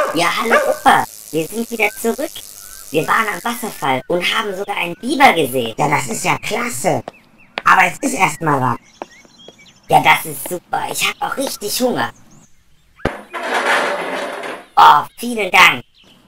Ja, hallo Opa. Wir sind wieder zurück. Wir waren am Wasserfall und haben sogar einen Biber gesehen. Ja, das ist ja klasse. Aber es ist erstmal was. Ja, das ist super. Ich habe auch richtig Hunger. Oh, vielen Dank.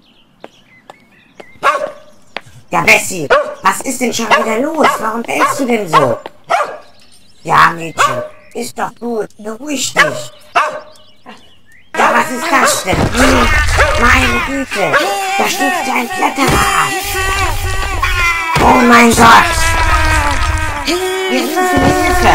Ja, Bessie, was ist denn schon wieder los? Warum bellst du denn so? Ja, Mädchen, ist doch gut. Beruhig dich. Ja, was ist das denn? Meine Güte, da stürzt ja ein Kletterer ab. Oh mein Gott. Wir rufen Hilfe.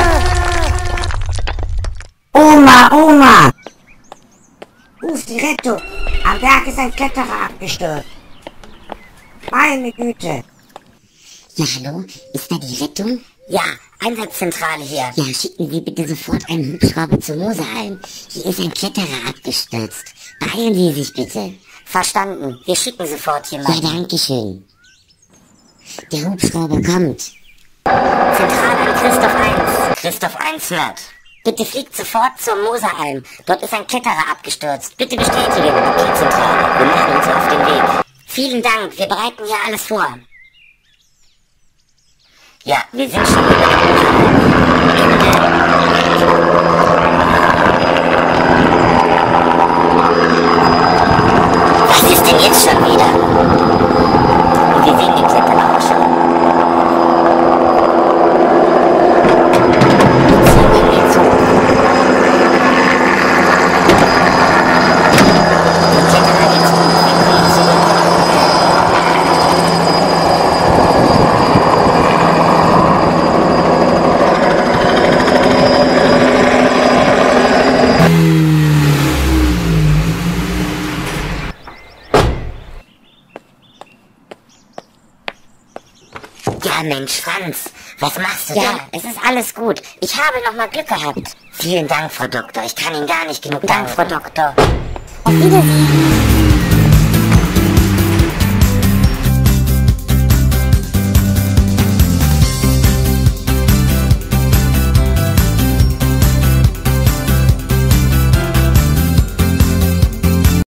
Oma, Oma. Ruf die Rettung. Am Berg ist ein Kletterer abgestürzt. Meine Güte. Ja, hallo? Ist da die Rettung? Ja, Einsatzzentrale hier. Ja, schicken Sie bitte sofort einen Hubschrauber zu Moseralm. Hier ist ein Kletterer abgestürzt. Beeilen Sie sich bitte. Verstanden. Wir schicken sofort Ja, jemanden. danke schön. Der Hubschrauber kommt. Zentrale an Christoph 1. Christoph 1 hört. Bitte fliegt sofort zur Moseralm. Dort ist ein Kletterer abgestürzt. Bitte bestätigen. Okay, Zentrale. Wir machen uns auf den Weg. Vielen Dank. Wir bereiten hier alles vor. Ja, wir sind schon über der Was ist denn jetzt schon wieder? Wir sehen den Kletterer auch schon. Jetzt gehen wir zu. Der Kletterer geht zu. Wir kommen zurück. Ja, Mensch, Franz, was machst du da? Ja. Es ist alles gut. Ich habe noch mal Glück gehabt. Vielen Dank, Frau Doktor. Ich kann Ihnen gar nicht genug danken, Frau Doktor. Auf Wiedersehen.